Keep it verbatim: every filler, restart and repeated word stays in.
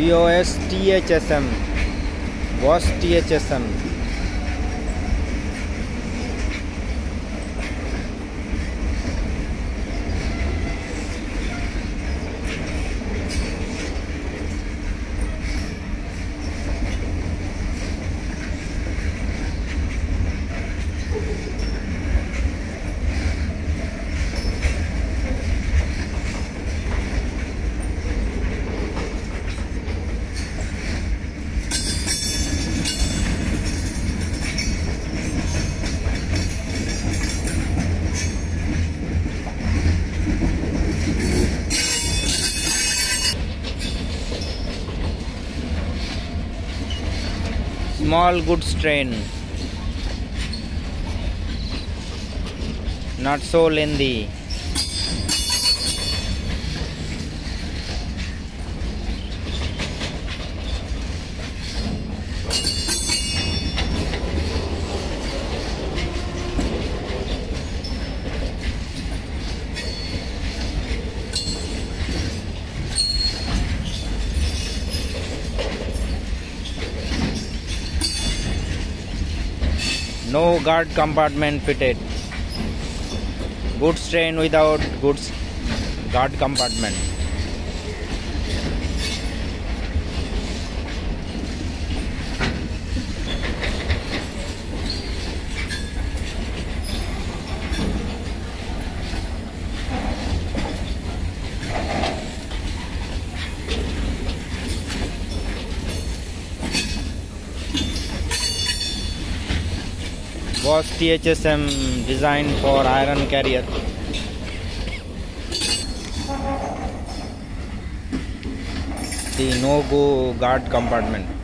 B O S T H S M, BOSS T H S M. Small goods train, not so lengthy. No guard compartment fitted. Goods train without goods guard compartment. BOSS T H S M designed for iron carrier. The no-go guard compartment.